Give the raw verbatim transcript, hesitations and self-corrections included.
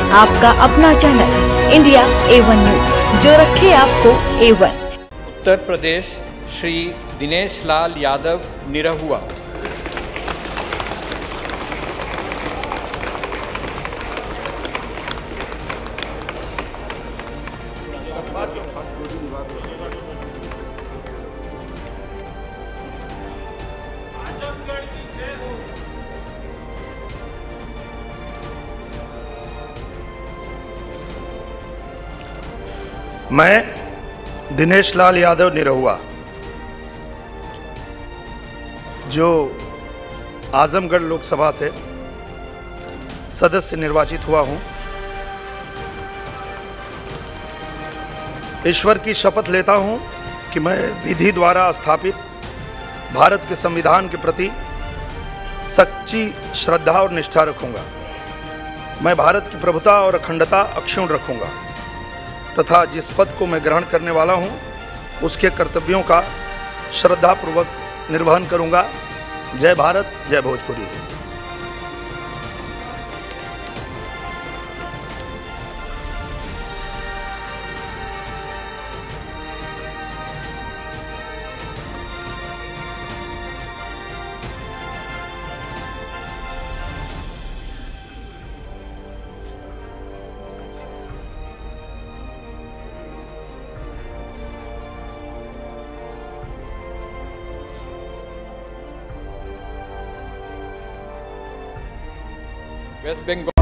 आपका अपना channel India A one news, जो रखे आपको ए वन। उत्तर प्रदेश, श्री दिनेश लाल यादव निरहुआ। मैं दिनेश लाल यादव निरहुआ, जो आजमगढ़ लोकसभा से सदस्य निर्वाचित हुआ हूं, ईश्वर की शपथ लेता हूं कि मैं विधि द्वारा स्थापित भारत के संविधान के प्रति सच्ची श्रद्धा और निष्ठा रखूंगा। मैं भारत की प्रभुता और अखंडता अक्षुण्ण रखूंगा तथा जिस पद को मैं ग्रहण करने वाला हूं, उसके कर्तव्यों का श्रद्धापूर्वक निर्वहन करूंगा। जय भारत, जय भोजपुरी। वेस्ट बंगाल।